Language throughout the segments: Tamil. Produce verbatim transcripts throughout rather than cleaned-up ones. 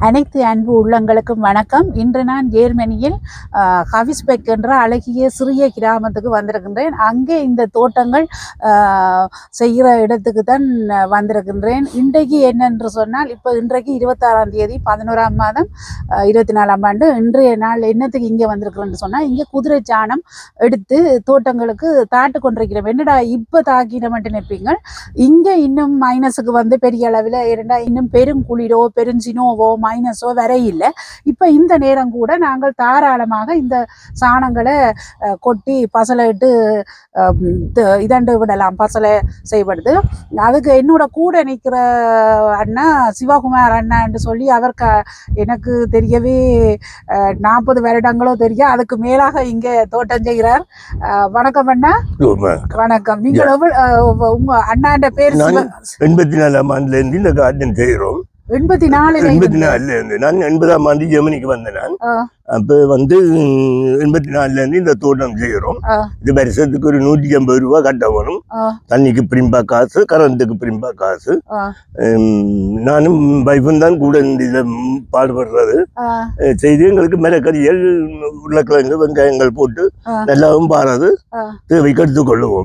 அனைத்து அன்பு உள்ளங்களுக்கும் வணக்கம். இன்று நான் ஜெர்மனியில் ஹவிஸ்பெக் என்ற அழகிய சிறிய கிராமத்துக்கு வந்திருக்கின்றேன். அங்கே இந்த தோட்டங்கள் செய்கிற இடத்துக்கு தான் வந்திருக்கின்றேன். இன்றைக்கு என்னென்று சொன்னால், இப்போ இன்றைக்கு இருபத்தாறாம் தேதி பதினோராம் மாதம் இருபத்தி நாலாம் ஆண்டு. இன்றைய நாள் என்னத்துக்கு இங்கே வந்திருக்கிறேன்னு சொன்னால், இங்கே குதிரை சாணம் எடுத்து தோட்டங்களுக்கு தாட்டு கொண்டிருக்கிறோம். என்னடா இப்போ தாக்கின மட்டும் நிற்பீங்க, இங்கே இன்னும் மைனஸுக்கு வந்து பெரிய அளவில் இரண்டா இன்னும் பெருங்குளிரோ பெருஞ்சினோவோ மைனஸோ வரையில்லை. இப்போ இந்த நேரம் கூட நாங்கள் தாராளமாக இந்த சாணங்களை கொட்டி பசலை இட்டு இதண்டு விடலாம். பசலை செய்யப்படுது. அதுக்கு என்னோட கூட நிற்கிற அண்ணா சிவகுமார் அண்ணான்னு சொல்லி அவர் க எனக்கு தெரியவே நாற்பது வருடங்களோ தெரியும், அதுக்கு மேலாக இங்கே தோட்டம் செய்கிறார். வணக்கம் அண்ணா. வணக்கம். நீங்கள் உங்க அண்ணாண்ட பேர் எண்பத்தி நாலாம் ஆண்டுல இருந்து இந்த கார்டன் செய்கிறோம். எண்பத்தி நாலு எண்பத்தி நாலுல இருந்து நான் எண்பதாம் ஆண்டு ஜெர்மனிக்கு வந்தேன். நான் அப்ப வந்து எண்பத்தி நாலுல இருந்து இந்த தோட்டம் செய்கிறோம். இது வருஷத்துக்கு ஒரு நூற்றி ஐம்பது ரூபா கட்ட வேணும். தண்ணிக்கு பிரிம்பா காசு, கரண்ட்டுக்கு பிரிம்பா காசு. நானும் வைஃபும் தான் கூட இதுல பாடுபடுறது. செய்து எங்களுக்கு மிளகறிகள், உருளைக்கிழங்கு, வெங்காயங்கள் போட்டு நல்லாவும் பாடுறது தேவைக்கு எடுத்துக்கொள்ளுவோம்.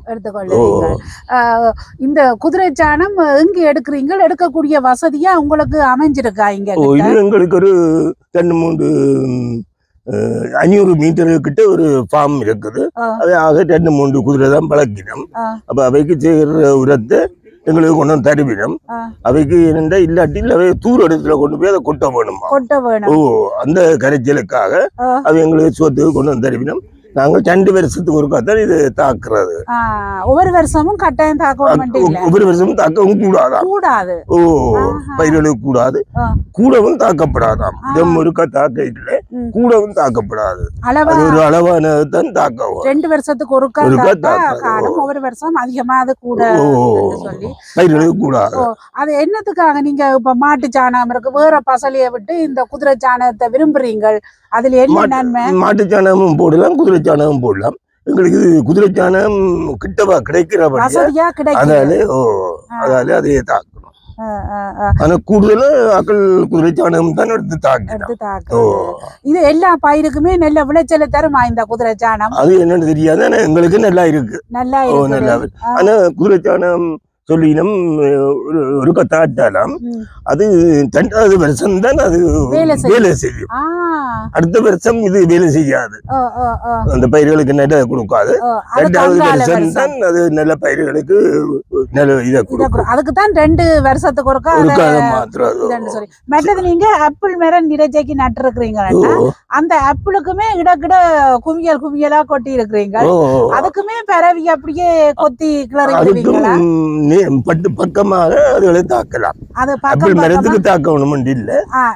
இந்த குதிரை சாணம் எங்க எடுக்கிறீங்க? எடுக்கக்கூடிய வசதியா உங்களுக்கு அமைஞ்சிருக்கா? இங்க எங்களுக்கு ஒரு ரெண்டு மூன்று ஐநூறு மீட்டர் கிட்ட ஒரு ஃபார்ம் இருக்குது. அது ஆக ரெண்டு மூன்று குதிரை தான் பழக்கினோம். அப்ப அவைக்கு செய்கிற உரத்தை எங்களுக்கு கொண்டு வந்து தருவினம். அவைக்கு என்னண்டா இல்லாட்டி அவை தூர் இடத்துல கொண்டு போய் அதை கொட்ட வேணுமா? ஓ, அந்த கரைச்சலுக்காக அவை எங்களுக்கு சோத்துக்கு கொண்டு வந்து தருவினம். நாங்கள் ரெண்டு வருஷத்துக்கு ஒருக்கா தான் இது தாக்குறது. ஒவ்வொரு வருஷமும் கட்டாயம் தாக்க, ஒவ்வொரு வருஷமும் தாக்கவும் கூடாதான். கூடாது. ஓ, பயிர்களுக்கு கூடாது, கூடவும் தாக்கப்படாதாம். இதம் ஒருக்கா தாக்க இல்லை, கூடவும் தாக்கப்படாது. ஒரு அளவானதான் தாக்கவும். ரெண்டு வருஷத்துக்கு ஒருக்கா தாக்கம், ஒவ்வொரு வருஷம் அதிகமா அது கூட சொல்லி பயிர்களுக்கு கூடாது. அது என்னத்துக்காக நீங்க இப்ப மாட்டு சாணம் இருக்கு, வேற பசலையை விட்டு இந்த குதிரை சாணத்தை விரும்புறீங்க? அதுல என்ன நன்மை? மாட்டு சாணமும் போடலாம், குதிரை சாணமும் போடலாம். எங்களுக்கு குதிரை சாணம் கிட்டவா கிடைக்கிற அதாலே ஓ அதாலே அதையே தாக்கணும். ஆனா கூடுதலா அக்கள் குதிரை சாணம் தான் எடுத்து தாக்கணும். இது எல்லா பயிருக்குமே நல்ல விளைச்சலை தருமா இந்த குதிரை சாணம்? அது என்னன்னு தெரியாது, ஆனா எங்களுக்கு நல்லா இருக்கு. நல்லா நல்லா. ஆனா குதிரை சாணம் சொல்லினம் ஒரு கத்தாட்டாலாம். அது ரெண்டாவது வருஷம் தான் அது வேலை செய்யும். அடுத்த வருஷம் இது வேலை செய்யாது, அந்த பயிர்களுக்கு நல்ல கொடுக்காது. ரெண்டாவது வருஷம் தான் அது நல்ல பயிர்களுக்கு நல்ல இதை கொடுக்கும். அதுக்குதான் ரெண்டு வருஷத்துக்கு ஒருக்கா மாத்திரம் சொல்லி. மற்றது நீங்க ஆப்பிள் மரம் நிறைச்சைக்கு நட்டு இருக்கிறீங்க, அந்த ஆப்பிளுக்குமே இடக்கிட குவியல் குவியலா கொட்டி இருக்கிறீங்க. அதுக்குமே பரவி அப்படியே கொத்தி கிளறீங்களா? பட்டு பக்கமாக அதுகளை தாக்கலாம். ஆப்பிள் மரத்துக்கு தாக்கணும் இல்ல,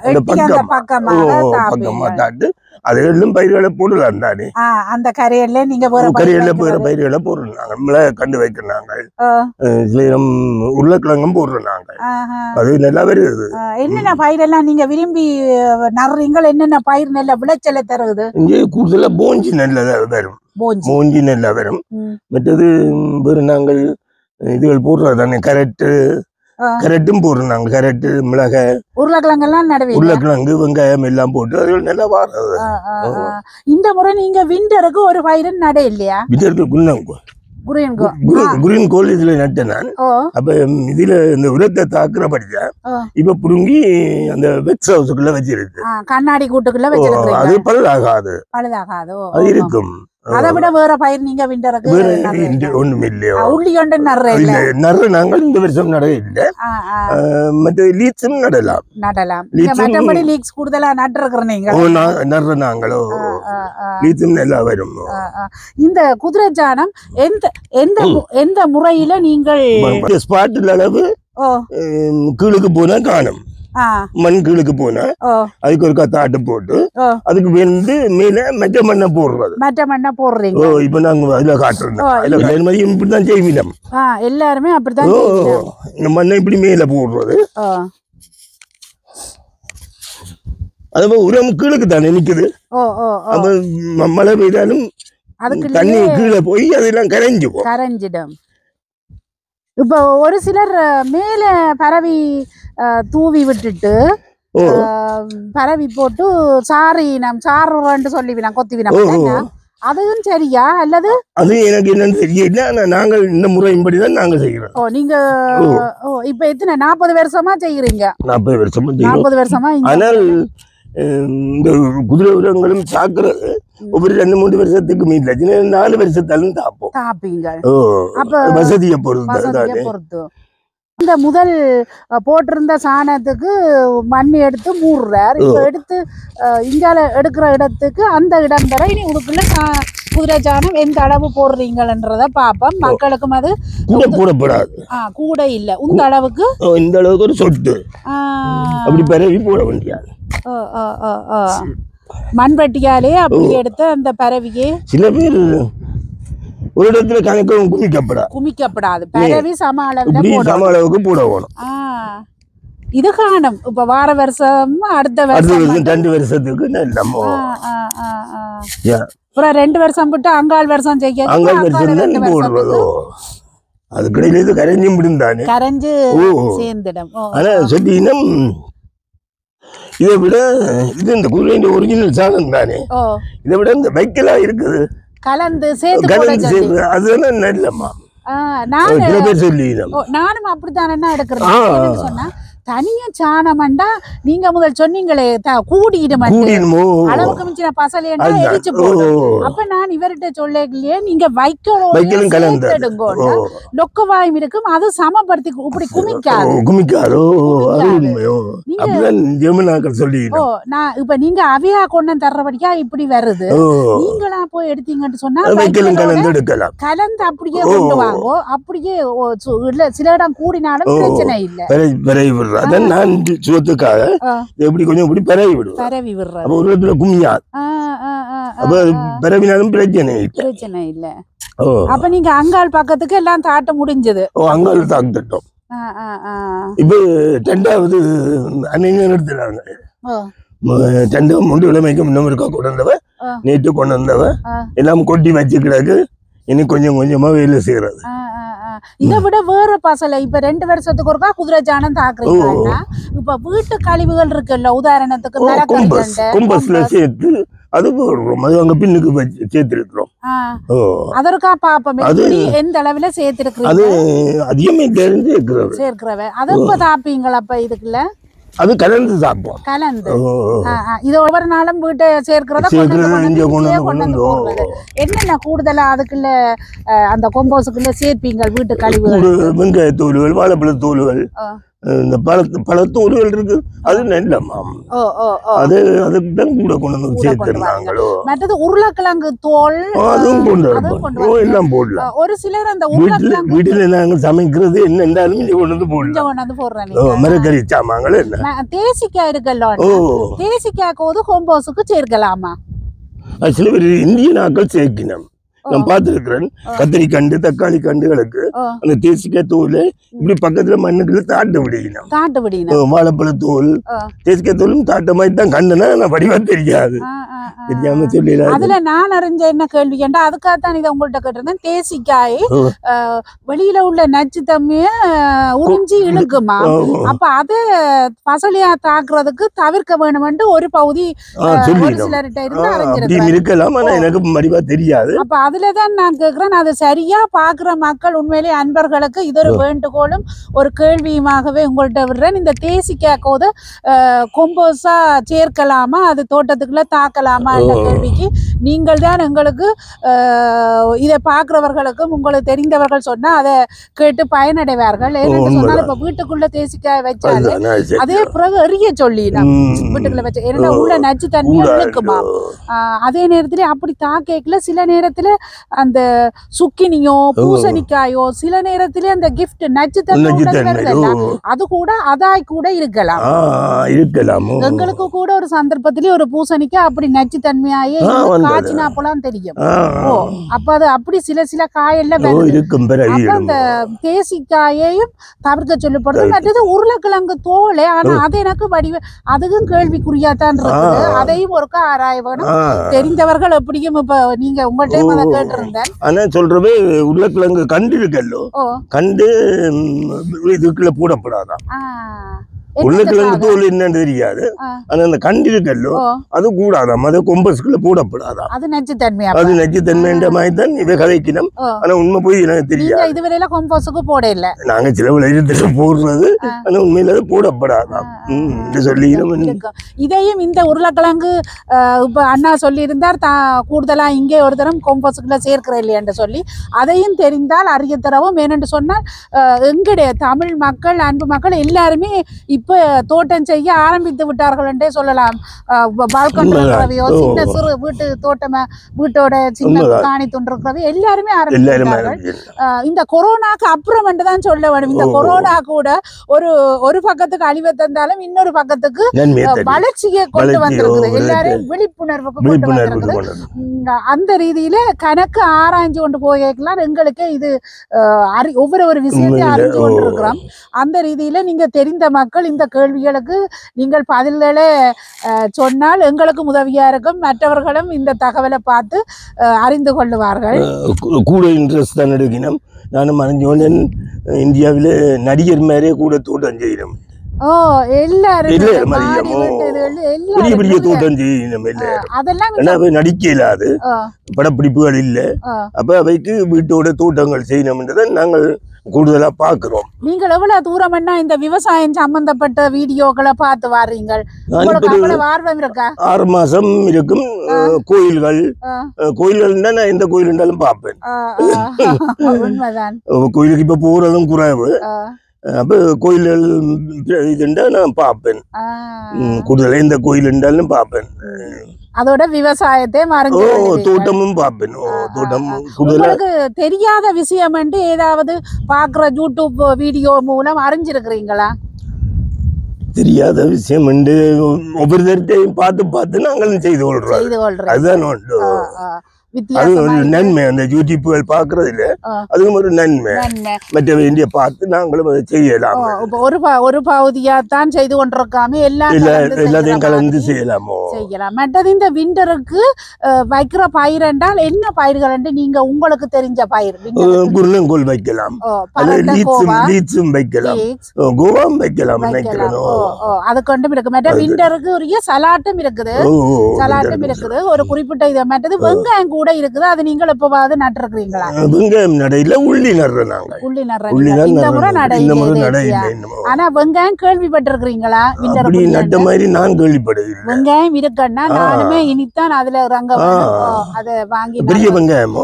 பக்கமா தாட்டு அதுகளும் பயிர்களை போடலாம் தானே. அந்த கரையில நீங்க கரையில போற பயிர்களை போடுறாங்க, நம்மள கண்டு வைக்கிறாங்க. உருளைக்கிழங்கும் போடுறாங்க, அது நல்லா வருது. என்னென்ன பயிரெல்லாம் நீங்க விரும்பி நடுறீங்க? என்னென்ன பயிர் நல்ல விளைச்சலை தருது? இங்கே கூடுதலா போஞ்சி நல்லதா வரும். போஞ்சி நல்லா வரும். மற்றது வேறு நாங்கள் இதுகள் போடுறது தானே, கரெக்டு கரெக்டும் போடுறோம் நாங்க. கரெக்டு, மிளகாய், உருளைக்கிழங்கு எல்லாம் நடுவே, உருளைக்கிழங்கு, வெங்காயம் எல்லாம் போட்டு அது நல்லா வாடுறது. இந்த முறை நீங்க விண்டருக்கு ஒரு பயிர் நட இல்லையா? விண்டருக்கு குரீன் கோல் இதுல நட்ட நான். அப்ப இதுல இந்த உரத்தை தாக்குற படிச்சா இப்ப புடுங்கி அந்த வெக்ஸ் ஹவுஸுக்குள்ள வச்சிருக்கு, கண்ணாடி கூட்டுக்குள்ள வச்சிருக்கு. அது பழுதாகாது, பழுதாகாது. அது இருக்கும். அதை விட வேற பயிர் நீங்க விண்டருக்கு ஒண்ணும் இல்லையோ? உள்ளி கொண்டு நடுற நாங்கள் இந்த வருஷம் நட இல்லை. மற்ற லீக்ஸும் நடலாம் நடலாம் மற்றபடி லீக்ஸ் கூடுதலா நட்டுருக்கிறீங்க நடுற நாங்களோ லீக்ஸும் நல்லா வரும். இந்த குதிரை சாணம் எந்த எந்த எந்த முறையில நீங்கள் ஸ்பாட்டில் அளவு கீழுக்கு போனா காணும், மண் கீழுக்கு போனா அதுக்கு ஒரு கத்தாட்டு போட்டு அதுக்கு வந்து மேல மெட்ட மண்ணை போடுறது. மெட்ட மண்ணை போடுறீங்க. இப்ப நாங்க அதுல காட்டுறோம், இப்படிதான் செய்வினம் எல்லாருமே அப்படித்தான். இந்த மண்ணை இப்படி மேல போடுறது. அது உரம் கீழுக்கு தானே நிக்குது. அப்ப மழை பெய்தாலும் தண்ணி கீழே போய் அதெல்லாம் கரைஞ்சிடும் கரைஞ்சிடும் இப்போ ஒரு சிலர் மேலே பரவி தூவி விட்டுட்டு பரவி போட்டு சாரி நம் சாறுன்னு சொல்லிவினா கொத்திவினா அதுவும் சரியா அல்லது அது எனக்கு என்னன்னு தெரியல. ஆனா நாங்கள் இந்த முறையின்படிதான் நாங்க செய்யறோம். ஓ நீங்க ஓ இப்ப எத்தனை நாற்பது வருஷமா செய்யறீங்க? நாற்பது வருஷமா நாற்பது வருஷமா. ஆனால் இந்த குதிரை உரங்களும் சாக்குறது ஒவ்வொரு ரெண்டு மூணு வருஷத்துக்கு மீட்ல நாலு வருஷத்தாலும் தாப்போம் தாப்பீங்க. அப்ப வசதியை பொறுத்து பொறுத்து இந்த முதல் போட்டிருந்த சாணத்துக்கு மண் எடுத்து மூடுறார். இப்ப எடுத்து இங்கால எடுக்கிற இடத்துக்கு அந்த இடம் வரை இனி உங்களுக்குள்ள குதிரை சாணம் எந்த அளவு போடுறீங்கன்றத பாப்போம். மக்களுக்கும் அது போடப்படாது. ஆஹ் கூட இல்ல இந்த அளவுக்கு இந்த அளவுக்கு ஒரு சொட்டு அப்படி பரவி போட வேண்டியது. மண்வெட்டியாலே அப்படி எடுத்து அந்த பரவியே சில பேர் ஒரு இடத்துல கணக்கு குமிக்கப்படாது குமிக்கப்படாது பரவி சம அளவுல சம அளவுக்கு போடணும். இது காணும் இப்ப வார வருஷம் அடுத்த வருஷம் ரெண்டு வருஷத்துக்கு நம்ம அப்புறம் ரெண்டு வருஷம் விட்டு அங்காள் வருஷம் செய்ய அங்காள் வருஷம் போடுறதோ அதுக்கிடையில இது கரைஞ்சும் விடுந்தானே கரைஞ்சு சேர்ந்துடும். ஆனா சொன்னீங்கன்னா இதை விட இது இந்த குதிரையின் ஒரிஜினல் சாதம் தானே. இதை விட இந்த வைக்கலா இருக்குது கலந்து சேர்த்து அதுதான் நல்லம்மா. நானும் அப்படித்தான் என்ன எடுக்கிறேன் சொன்னா தனியா சாணமண்டா நீங்க முதல் சொன்னீங்களே கூடிடும் அளவுக்கு மிஞ்சின பசலையா எரிச்சு போடும். அப்ப நான் இவர்கிட்ட சொல்லலையே நீங்க வைக்கணும் லொக்கவாயும் இருக்கும் அது சமப்படுத்தி இப்படி குமிக்காது குமிக்காதோ. ஓ நான் இப்ப நீங்க அவையா கொண்டு தர்றபடியா இப்படி வருது. நீங்களா போய் எடுத்தீங்கன்னு சொன்னா கலந்து அப்படியே கொண்டு வாங்கோ. அப்படியே சில இடம் கூடினாலும் பிரச்சனை இல்லை. அதான் நான் சுகத்துக்காக எப்படி கொஞ்சம் இப்படி பரவி விடுவேன். பரவி விடுறேன். அப்ப ஒரு இடத்துல குமியாது. அப்ப பரவினாலும் பிரச்சனை பிரச்சனை இல்ல. அப்ப நீங்க அங்காள் பக்கத்துக்கு எல்லாம் தாட்ட முடிஞ்சது. ஓ அங்காள் தாக்கிட்டோம். இப்ப ரெண்டாவது அன்னைக்கு எடுத்துட்டாங்க. ரெண்டாவது மூன்று கிழமைக்கு முன்னும் இருக்கா கொண்டு வந்தவ நேற்று கொண்டு வந்தவ எல்லாம் கொட்டி வச்சுக்கிறாக்கு. இனி கொஞ்சம் கொஞ்சமா வேலை செய்யறது. இதை விட வேற பசலை இப்ப ரெண்டு வருஷத்துக்கு ஒருக்கா குதிரை சாணம் தாக்குறீங்கன்னா இப்ப வீட்டு கழிவுகள் இருக்குல்ல உதாரணத்துக்கு சேர்த்து அது போடுறோம். அது அங்க பின்னுக்கு சேர்த்து இருக்கிறோம். அதற்கா பாப்போம் எந்த அளவுல சேர்த்து அது அதிகமே தெரிஞ்சு சேர்க்கிறவ அதை இப்ப தாப்பீங்களா அப்ப இதுக்குள்ள அது கலந்து சாப்பிடுவோம். கலந்து இது ஒவ்வொரு நாளும் வீட்டை சேர்க்கிறத என்னென்ன கூடுதலா அதுக்குள்ள அந்த கொம்போசுக்குள்ள சேர்ப்பீங்க வீட்டு கழிவுகள்? வெங்காய தூள்கள், வாழைப்பழ தூள்கள், இந்த பழத்து பழத்தூள்கள் இருக்கு. அது நல்லம்மா. அது அதுக்கு தான் கூட கொண்டு வந்து சேர்த்துருந்தாங்களோ. மற்றது உருளைக்கிழங்கு தோல் அதுவும் கொண்டு வரப்போம். எல்லாம் போடலாம். ஒரு சிலர் அந்த உருளைக்கிழங்கு வீட்டுல நாங்கள் சமைக்கிறது என்ன இருந்தாலும் இங்க கொண்டு வந்து போடலாம். கொண்டு வந்து போடுறாங்க. மரக்கறி சாமான்கள் என்ன தேசிக்காய் இருக்குல்ல, தேசிக்காய்க்கு போது கொம்போசுக்கு சேர்க்கலாமா? சில பேர் இந்திய நாட்கள் சேர்க்கணும். நான் பார்த்திருக்கிறேன். கத்திரி கண்டு தக்காளி கண்டுகளுக்கு அந்த தேசிக்காய் தூள் இப்படி பக்கத்துல மண்ணுக்குள்ள தாட்ட விடணும். தாட்ட விடணும். வாழைப்பழ தூள் தேசிக்காய் தூளும் தாட்ட மாதிரி தான் கண்டுனா நான் வடிவா தெரியாது. தெரியாம சொல்லல. அதுல நான் அறிஞ்ச என்ன கேள்வி கேட்டா அதுக்காகத்தான் இதை உங்கள்கிட்ட கேட்டிருந்தேன். தேசிக்காய் வெளியில உள்ள நச்சு தம்மிய உறிஞ்சி இழுக்குமா? அப்ப அதை பசலியா தாக்குறதுக்கு தவிர்க்க வேணும்னு ஒரு பகுதி ஒரு சிலர்கிட்ட இருந்து அறிஞ்சிருக்கேன். இருக்கலாம். ஆனா எனக்கு வடிவா தெரியாது. அப்ப அதுலதான் நான் கேக்குறேன். அது சரியா பாக்குற மக்கள் உண்மையிலே அன்பர்களுக்கு இது ஒரு வேண்டுகோளும் ஒரு கேள்வியுமாகவே உங்கள்கிட்ட விடுறேன். இந்த தேசிக்காய் கோத கொம்போஸா சேர்க்கலாமா, அது தோட்டத்துக்குள்ள தாக்கலாமா என்ற கேள்விக்கு நீங்கள் தான் எங்களுக்கு இதை பாக்குறவர்களுக்கும் உங்களுக்கு தெரிந்தவர்கள் சொன்னா அதை கேட்டு பயனடைவார்கள். ஏன்னு சொன்னால் இப்ப வீட்டுக்குள்ள தேசிக்காய் வச்சாலே அதே பிறகு எரிய சொல்லி வீட்டுக்குள்ள வச்ச ஏன்னா உள்ள நச்சு தண்ணியா இருக்குமா. அதே நேரத்துல அப்படி தாக்கல சில நேரத்துல அந்த சுக்கினியோ பூசணிக்காயோ சில நேரத்துல அந்த கிஃப்ட் நச்சு தண்ணி அது கூட அதாய் கூட இருக்கலாம். எங்களுக்கு கூட ஒரு சந்தர்ப்பத்திலேயே ஒரு பூசணிக்காய் அப்படி நச்சு தன்மையாயே காய்ச்சினா போலாம் தெரியும். ஓ அப்ப அது அப்படி சில சில காயெல்லாம் அப்ப அந்த தேசிக்காயையும் தவிர்க்க சொல்லப்படுது. மற்றது உருளைக்கிழங்கு தோலை ஆனா அது எனக்கு வடிவ அதுக்கும் கேள்விக்குறியாத்தான் இருக்குது. அதையும் ஒருக்கா ஆராய வேணும். தெரிந்தவர்கள் எப்படியும் இப்ப நீங்க உங்கள்கிட்ட அதை கேட்டிருந்தேன். ஆனா சொல்றவே உருளைக்கிழங்கு கண்டு இருக்கல்லோ கண்டு இதுக்குள்ள போடப்படாதான். உருளைக்கிழங்கு தோல் என்னன்னு தெரியாது. ஆனா அந்த கண்டு இருக்கல்லோ அது கூடாதாம், அது கொம்பஸ்குள்ள போடப்படாதாம். அது நச்சுத்தன்மையா? அது நச்சுத்தன்மைன்ற மாதிரி தான் இவ கதைக்கணும். ஆனா உண்மை போய் எனக்கு தெரியாது. இதுவரையில கொம்பஸுக்கு போட இல்ல. நாங்க சில விளையாட்டு போடுறது, ஆனா உண்மையில அது போடப்படாதாம் சொல்லி. இதையும் இந்த உருளைக்கிழங்கு இப்ப அண்ணா சொல்லி இருந்தார் கூடுதலா இங்கே ஒரு தரம் கொம்பஸுக்குள்ள சேர்க்கிற இல்லையான்னு சொல்லி, அதையும் தெரிந்தால் அறிய தரவும். ஏனென்று சொன்னால் எங்களுடைய தமிழ் மக்கள், அன்பு மக்கள் எல்லாருமே இப்ப தோட்டம் செய்ய ஆரம்பித்து விட்டார்கள் என்றே சொல்லலாம். பால்கன் இருக்கிறவையோ, சின்ன சிறு வீட்டு தோட்டமா, வீட்டோட சின்ன காணி தோன்றிருக்கிறவையோ எல்லாருமே ஆரம்பித்தார்கள். இந்த கொரோனாக்கு அப்புறம் என்றுதான் சொல்ல வேண்டும். இந்த கொரோனா கூட ஒரு ஒரு பக்கத்துக்கு அழிவை தந்தாலும் இன்னொரு பக்கத்துக்கு வளர்ச்சியை கொண்டு வந்திருக்குது, எல்லாரையும் விழிப்புணர்வுக்கு கொண்டு வந்திருக்குது. அந்த ரீதியில கணக்கு ஆராய்ஞ்சு கொண்டு போகலாம். எங்களுக்கு இது ஒவ்வொரு ஒரு விஷயத்தையும் அறிஞ்சு கொண்டிருக்கிறோம். அந்த ரீதியில நீங்க தெரிந்த மக்கள் இந்த கேள்விகளுக்கு நீங்கள் பதில்களை சொன்னால் எங்களுக்கும் உதவியா இருக்கும். மற்றவர்களும் இந்த தகவலை பார்த்து அறிந்து கொள்ளுவார்கள். கூட இன்ட்ரெஸ்ட் தான் எடுக்கணும். நானும் அறிஞ்சோன் இந்தியாவில நடிகர் மாதிரியே கூட தோட்டம் செய்யணும். ஓ, எல்லாரும் பெரிய பெரிய தோட்டம் செய்யணும். அதெல்லாம் நடிக்க இல்லாது, படப்பிடிப்புகள் இல்லை. அப்ப அவைக்கு வீட்டோட தோட்டங்கள் செய்யணும்ன்றதை நாங்கள் கூடுதலா பாக்குறோம். நீங்கள் எவ்வளவு தூரம்னா இந்த விவசாயம் சம்பந்தப்பட்ட வீடியோக்களை பார்த்து வாரீங்க? ஆர்வம் இருக்கா? ஆறு மாசம் இருக்கும். கோயில்கள் கோயில்கள் நான் எந்த கோயில் இருந்தாலும் பார்ப்பேன். உண்மைதான். கோயிலுக்கு இப்ப போறதும் குறைவு. அப்ப கோயில்கள் இதுண்டா நான் பார்ப்பேன். கூடுதலா இந்த கோயில் இருந்தாலும் பார்ப்பேன். அதோட விவசாயத்தை மறைஞ்சு தோட்டமும் பார்ப்பேன். தோட்டம் உங்களுக்கு தெரியாத விஷயம் என்று ஏதாவது பாக்குற யூடியூப் வீடியோ மூலம் அறிஞ்சிருக்கிறீங்களா? தெரியாத விஷயம் என்று ஒவ்வொருத்தரையும் பார்த்து பார்த்து நாங்களும் செய்து கொள்றோம். அதுதான் அது ஒரு நன்மை. அந்த யூடியூப்கள் பாக்குறதுல அதுவும் ஒரு நன்மை. மற்ற வேண்டிய பார்த்து நாங்களும் அதை செய்யலாம். ஒரு ஒரு பகுதியா தான் செய்து கொண்டிருக்காம எல்லாம் எல்லாத்தையும் கலந்து செய்யலாமோ செய்யலாம். மற்றது இந்த விண்டருக்கு வைக்கிற பயிர் என்றால் என்ன பயிர்கள் என்று நீங்க உங்களுக்கு தெரிஞ்ச பயிர்? குருணங்கோல் வைக்கலாம், லீட்ஸும் வைக்கலாம், கோவாம் வைக்கலாம் நினைக்கிறேன். அது கொண்டும் இருக்கு. மற்ற விண்டருக்கு உரிய சலாட்டும் இருக்குது. சலாட்டும் இருக்குது. ஒரு குறிப்பிட்ட இதை மற்றது வெங்காயம் கூட இருக்குது. அது நீங்கள் எப்பவாவது நட்டுருக்கீங்களா? வெங்காயம் நடையில உள்ளி நடுறாங்க. உள்ளி நடுறாங்க. இந்த முறை நடை. ஆனா வெங்காயம் கேள்விப்பட்டிருக்கிறீங்களா? அப்படி நட்ட மாதிரி நான் கேள்விப்படவில்லை. வெங்காயம் இருக்குன்னா நானுமே இனித்தான் அதுல ரங்க அதை வாங்கி. பெரிய வெங்காயமோ?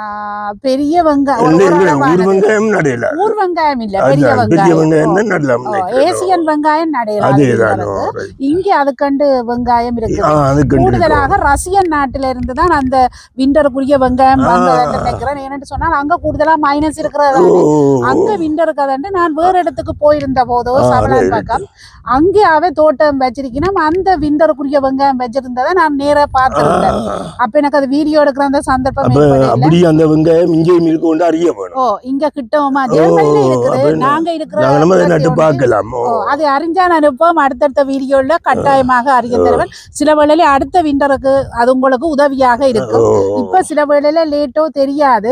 பெரிய வெங்காயம். ஊர் வெங்காயம் நடையில. ஊர் வெங்காயம் இல்ல, பெரிய வெங்காயம் தான் நடலாம். ஏசியன் வெங்காயம் நடையில. இங்க அதுக்கண்டு வெங்காயம் இருக்கு. கூடுதலாக ரஷ்யன் நாட்டில இருந்து தான் அந்த விண்டருக்குரிய வெங்காயம் நினைக்கிறேன். ஏன்னு சொன்னால் அங்க கூடுதலா மைனஸ் இருக்கிறது. அங்க விண்டருக்கு அதண்டு நான் வேற இடத்துக்கு போயிருந்த போதோ சவலான் பக்கம் அங்கேயாவே தோட்டம் வச்சிருக்கணும். அந்த விண்டருக்குரிய வெங்காயம் வச்சிருந்ததை நான் நேரா பார்த்திருந்தேன். அப்ப எனக்கு அது வீடியோ எடுக்கிற அந்த சந்தர்ப்பம் அந்த வெங்காயம் இங்கேயும் இருக்கு அறிய வேணும். ஓ, இங்க கிட்டவுமா ஜெர்மனில இருக்குது. நாங்க இருக்கிற அது அறிஞ்சா நான் இப்ப அடுத்தடுத்த வீடியோல கட்டாயமாக அறிய தருவேன். சில வேளையில அடுத்த விண்டருக்கு அது உங்களுக்கு உதவியாக இருக்கும். இப்ப சில வேளையில லேட்டோ தெரியாது.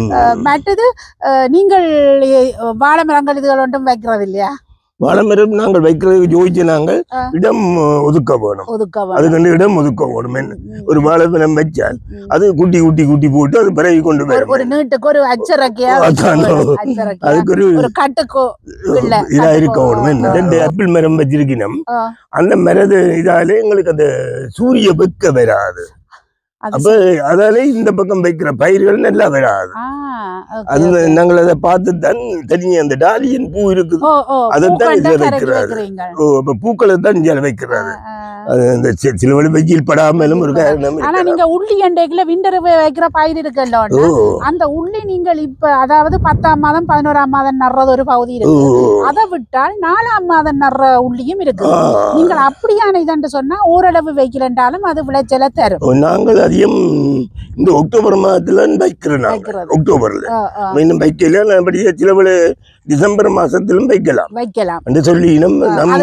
மற்றது நீங்கள் வாழை மரங்கள் இதுகள் ஒன்றும் வைக்கிறது இல்லையா? வாழைமரம் நாங்கள் வைக்கிறது யோசிச்சு நாங்கள் இடம் ஒதுக்க வேணும். அதுக்கு இடம் ஒதுக்க வேணும். ஒரு வாழை மரம் வச்சால் அது குட்டி குட்டி குட்டி போட்டு அது பரவி கொண்டு வரும். ஒரு நீட்டுக்கு ஒரு அச்சரக்கையா அதுக்கு ஒரு கட்டுக்கோ இதா இருக்க வேணும். ரெண்டு ஆப்பிள் மரம் வச்சிருக்கணும். அந்த மரது இதாலே எங்களுக்கு அந்த சூரிய வெக்க வராது. அப்ப அதால இந்த பக்கம் வைக்கிற பயிர்கள் நல்லா வராது. அது நாங்கள் அதை பார்த்து தான் தெரியும். அந்த டாலியன் பூ இருக்குது, அதைத்தான் இதுல வைக்கிறாரு. ஓ, அப்ப பூக்களை தான் இந்தியால வைக்கிறாரு. அந்த சில வழி வெயில் படாமலும் ஒரு காரணம். ஆனா நீங்க உள்ளி அண்டைக்குள்ள விண்டர் வைக்கிற பயிர் இருக்குல்ல, அந்த உள்ளி நீங்கள் இப்ப அதாவது பத்தாம் மாதம் பதினோராம் மாதம் நடுறது ஒரு பகுதி இருக்கு. அதை விட்டால் நாலாம் மாதம் நடுற உள்ளியும் இருக்கு. நீங்கள் அப்படியான இதன்று சொன்னா ஓரளவு வைக்கலன்றாலும் அது விளைச்சலை தரும். நாங்கள் அதிகம் இந்த அக்டோபர் மாதத்துல வைக்கிறோம். அக்டோபர்ல இன்னும் வைக்கல. அப்படியே சில வழி டிசம்பர் மாசத்திலும் வைக்கலாம் வைக்கலாம் என்று சொல்லி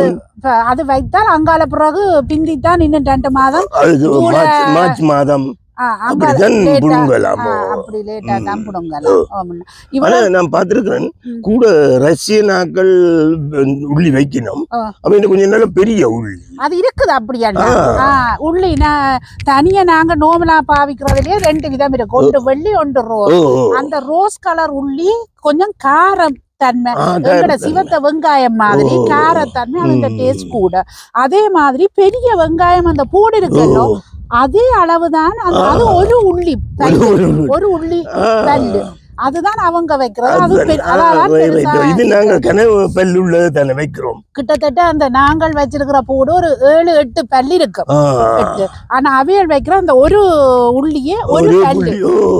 அது வைத்தால் அங்கால பிறகு பிந்தித்தான் இன்னும் ரெண்டு மாதம் மார்ச் மாதம் அப்படிதான் புடுங்கலாம். அப்படி லேட்டா தான் புடுங்கலாம். ஆனா நான் பார்த்திருக்கிறேன் கூட ரஷ்ய நாட்கள் உள்ளி வைக்கணும். அப்ப இன்னும் கொஞ்சம் நல்ல பெரிய உள்ளி அது இருக்குது. அப்படியா உள்ளி நான் தனியா நாங்க நோமலா பாவிக்கிறதுலயே ரெண்டு விதம் இருக்கு. ஒன்று வெள்ளி ஒன்று ரோஸ். அந்த ரோஸ் கலர் உள்ளி கொஞ்சம் காரம் தன்மை, எங்கட சிவத்த வெங்காயம் மாதிரி காரத்தன்மை, அந்த டேஸ்ட் கூட. அதே மாதிரி பெரிய வெங்காயம் அந்த பூடு இருக்குல்லோ அதே அளவுதான். அது ஒரு உள்ளி ஒரு உள்ளி பல்லு அதுதான் அவங்க வைக்கிறது. இது நாங்க கனவு பல்லு உள்ளது தானே வைக்கிறோம். கிட்டத்தட்ட அந்த நாங்கள் வச்சிருக்கிற பூடு ஒரு ஏழு எட்டு பல்லு இருக்கு. ஆனா அவியல் வைக்கிற அந்த ஒரு உள்ளியே ஒரு பல்லு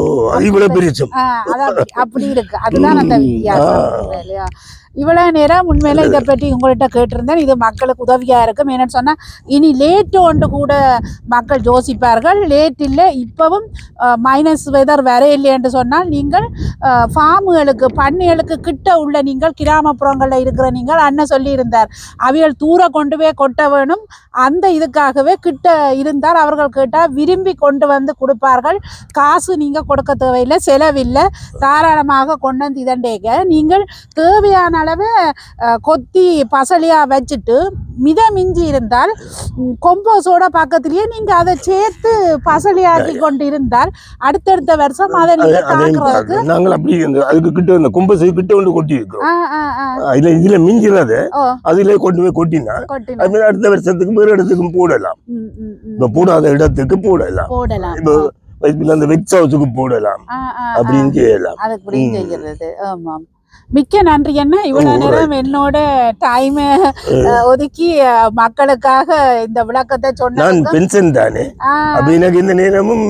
அப்படி இருக்கு. அதுதான் அந்த வித்தியாசம் இல்லையா? இவ்வளவு நேரம் உண்மையில இதை பற்றி உங்கள்கிட்ட கேட்டிருந்தேன். இது மக்களுக்கு உதவியா இருக்கும். என்னன்னு சொன்னா இனி லேட்டு ஒன்று கூட மக்கள் யோசிப்பார்கள். லேட் இல்லை, இப்பவும் மைனஸ் வெதர் வர இல்லை என்று சொன்னால் நீங்கள் ஃபார்முகளுக்கு பண்ணைகளுக்கு கிட்ட உள்ள நீங்கள் கிராமப்புறங்களில் இருக்கிற நீங்கள் அண்ணன் சொல்லியிருந்தார் அவியல் தூர கொண்டு போய் கொட்ட வேணும். அந்த இதுக்காகவே கிட்ட இருந்தால் அவர்கள் கேட்டால் விரும்பி கொண்டு வந்து கொடுப்பார்கள். காசு நீங்கள் கொடுக்க தேவையில்லை, செலவில்லை, தாராளமாக கொண்டு வந்து இதண்டேங்க. நீங்கள் தேவையான அளவு கொத்தி பசலியா வச்சுட்டு மித மிஞ்சி இருந்தால் கொம்போஸோட பக்கத்திலேயே நீங்க அதை சேர்த்து பசலியாக்கி கொண்டு இருந்தால் அடுத்தடுத்த வருஷம் அதை நீங்க தாக்குறதுக்கு நாங்கள் அப்படி அதுக்கு கிட்ட இந்த கொம்போஸ் கிட்ட வந்து கொட்டி இருக்கிறோம். இதுல இதுல மிஞ்சினது அதுல கொண்டு போய் கொட்டினா அடுத்த வருஷத்துக்கு வேறு இடத்துக்கும் போடலாம். இப்ப போடாத இடத்துக்கு போடலாம் போடலாம் இப்போ அந்த வெக்ஸ் ஹவுஸுக்கு போடலாம் அப்படின்னு செய்யலாம். அதுக்கு செய்கிறது. ஆமாம். மிக்க நன்றி அண்ணா. இவ்வளவு நேரம் என்னோட டைம் ஒதுக்கி மக்களுக்காக இந்த விளக்கத்தை சொன்னேன். பென்ஷன் தானே எனக்கு இந்த நேரமும்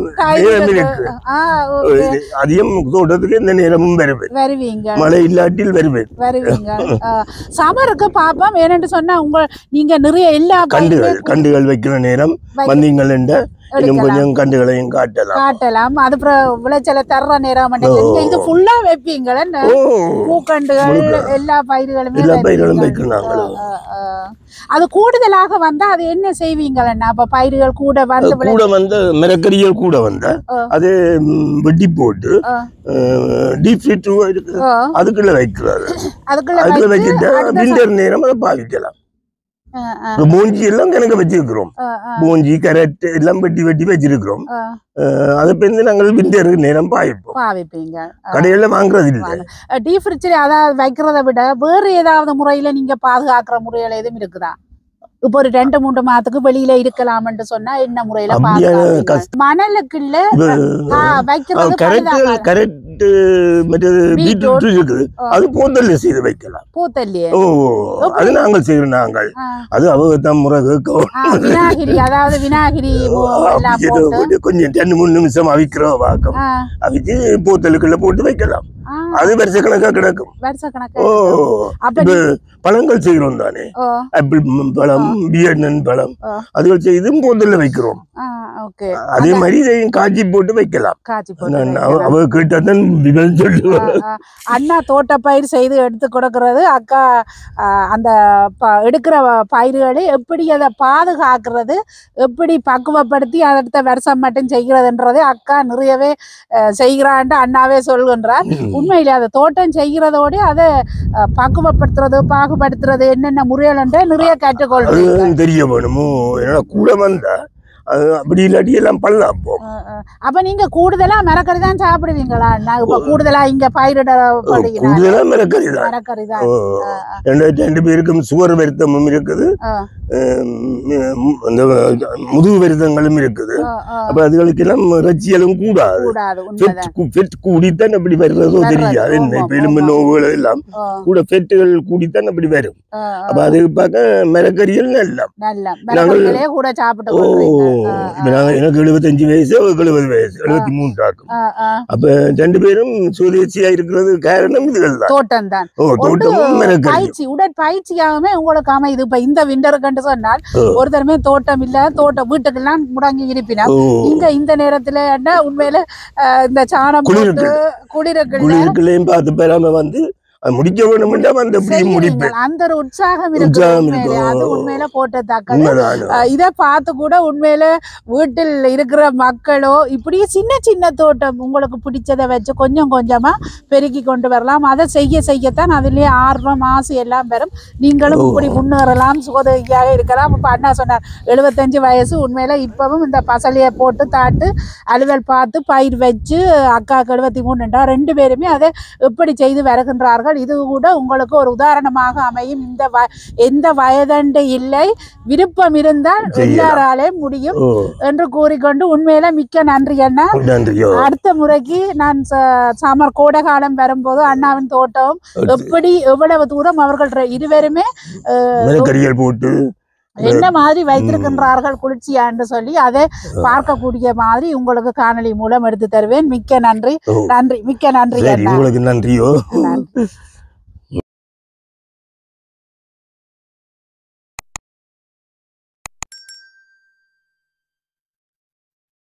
அதிகம் தோட்டத்துக்கு இந்த நேரமும் வருவேன். வருவீங்க, மழை இல்லாட்டில் வருவேன் வருவீங்க. சமருக்கு பாப்போம். ஏன்னு சொன்னா உங்க நீங்க நிறைய எல்லா கண்டுகள் கண்டுகள் வைக்கிற நேரம் வந்தீங்கள் என்ற கொஞ்சம் கண்டுகளையும் காட்டலாம் காட்டலாம் அது விளைச்சலை தர்ற நேரம் இது ஃபுல்லா வைப்பீங்கள பூக்கண்டுகள் எல்லா பயிர்களுமே எல்லா பயிர்களும் வைக்கிறாங்க. அது கூடுதலாக வந்தா அது என்ன செய்வீங்களா? அப்ப பயிர்கள் கூட வந்து கூட வந்து மிரக்கறிகள் கூட வந்த அது வெட்டி போட்டு டீப் ஃப்ரீட் இருக்கு அதுக்குள்ள வைக்கிறாரு. அதுக்குள்ள வச்சுட்டு விண்டர் நேரம் அதை பாவிக்கலாம். மூஞ்சி எல்லாம் கணக்கு வச்சிருக்கிறோம். மூஞ்சி கரெக்ட் எல்லாம் வெட்டி வெட்டி வச்சிருக்கிறோம். அதை வந்து நாங்கள் விண்டர் நேரம் பாய்ப்போம். பாவிப்பீங்க. கடையில வாங்குறது இல்லை. டீப் ஃப்ரிட்ஜ்ல அதாவது வைக்கிறத விட வேறு ஏதாவது முறையில நீங்க பாதுகாக்கிற முறையில எதுவும் இருக்குதா? இப்போ ஒரு ரெண்டு மூன்று மாதத்துக்கு வெளியில இருக்கலாம்னு சொன்னா என்ன முறையில மணலுக்குள்ள வைக்கிறது அது போத்தல்ல செய்து வைக்கலாம். போத்தல்லையே அது நாங்கள் செய்யறோம். நாங்கள் அது அவதான் முறை விநாயகிரி அதாவது விநாயகிரி கொஞ்சம் ரெண்டு மூணு நிமிஷம் அவிக்கிற வாக்கம் அவிச்சு போத்தலுக்குள்ள போட்டு வைக்கலாம். அது வருஷ கணக்கா கிடக்கும். பழங்கள் செய்கிறோம் தானே, ஆப்பிள் பழம், வியட்நாம் பழம், அதுகள் செய்தும் போதல்ல வைக்கிறோம். அதே மாதிரி காய்ச்சி போட்டு வைக்கலாம். அவ கேட்டாதான் சொல்லுவாங்க. அண்ணா தோட்ட பயிர் செய்து எடுத்து கொடுக்கறது, அக்கா அந்த எடுக்கிற பயிர்களை எப்படி அதை பாதுகாக்கிறது, எப்படி பக்குவப்படுத்தி அடுத்த வருஷம் மட்டும் செய்கிறதுன்றது அக்கா நிறையவே செய்கிறான்ட்டு அண்ணாவே சொல்கின்றார். உண்மையிலே அதை தோட்டம் செய்கிறதோடு அதை பக்குவப்படுத்துறது பாகுபடுத்துறது என்னென்ன முறைகள் நிறைய கற்றுக்கொள்றது தெரிய வேணுமோ. கூட வந்தா அப்படி இல்லாட்டி எல்லாம் பண்ணலாம். அப்ப நீங்க கூடுதலா மரக்கறி தான் சாப்பிடுவீங்களா? இப்ப கூடுதலா இங்க பயிரிட கூடுதலா மரக்கறி தான். மரக்கறி தான். ரெண்டு பேருக்கும் சுகர் வருத்தமும் இருக்குது, அந்த முதுகு வருத்தங்களும் இருக்குது. அப்ப அதுகளுக்கு எல்லாம் இறைச்சியலும் கூடாது. கூடித்தான் அப்படி வருறதோ தெரியாது. என்ன இப்ப எலும்பு நோவுகள் எல்லாம் கூட பெட்டுகள் கூடித்தான் அப்படி வரும். அப்ப அது பார்க்க மரக்கறிகள் நல்லா கூட சாப்பிட்டு எனக்கு எழுபத்தஞ்சு வயசு, எழுபது வயசு, எழுபத்தி மூணு ஆகும். அப்ப ரெண்டு பேரும் சுதேசியா இருக்கிறது காரணம் இதுகள் தான். தோட்டம் தான். பயிற்சி உடற்பயிற்சியாகவே உங்களுக்கு அமைது. இப்ப இந்த விண்டருக்கு சொன்னால் ஒருத்தருமே தோட்டம் இல்ல, தோட்டம் வீட்டுக்கு எல்லாம் முடங்கி இருப்பினா இங்க இந்த நேரத்துல உண்மையில இந்த சாணம் குளிருக்குள்ளையும் பார்த்து பெறாம வந்து முடிக்க வேணும்னா வந்து எப்படி முடிப்பேன். அந்த ஒரு உற்சாகம் இருக்கு, அது உண்மையில போட்டத்தக்கது. இதை பார்த்து கூட உண்மையில வீட்டில் இருக்கிற மக்களோ இப்படி சின்ன சின்ன தோட்டம் உங்களுக்கு பிடிச்சதை வச்சு கொஞ்சம் கொஞ்சமா பெருக்கி கொண்டு வரலாம். அதை செய்ய செய்யத்தான் அதுலயே ஆர்வம் ஆசை எல்லாம் பெறும். நீங்களும் இப்படி முன்னேறலாம், சுகதகியாக இருக்கலாம். இப்ப அண்ணா சொன்னார் எழுபத்தஞ்சு வயசு, உண்மையில இப்பவும் இந்த பசலையை போட்டு தாட்டு அலுவல் பார்த்து பயிர் வச்சு அக்காவுக்கு எழுபத்தி மூணுண்டா ரெண்டு பேருமே அதை எப்படி செய்து வருகின்றார்கள். இது கூட உங்களுக்கு ஒரு உதாரணமாக அமையும். இந்த எந்த வயதண்டு இல்லை, விருப்பம் இருந்தால் எல்லாராலே முடியும் என்று கூறிக்கொண்டு உண்மையில மிக்க நன்றி அண்ணா. அடுத்த முறைக்கு நான் சமர் கோடை காலம் வரும்போது அண்ணாவின் தோட்டம் எப்படி எவ்வளவு தூரம் அவர்கள் இருவருமே போட்டு என்ன மாதிரி வைத்திருக்கின்றார்கள் குளிர்ச்சியான்னு சொல்லி அதை பார்க்கக்கூடிய மாதிரி உங்களுக்கு காணொலி மூலம் எடுத்து தருவேன். மிக்க நன்றி நன்றி மிக்க நன்றி. உங்களுக்கு நன்றியோ. நன்றி.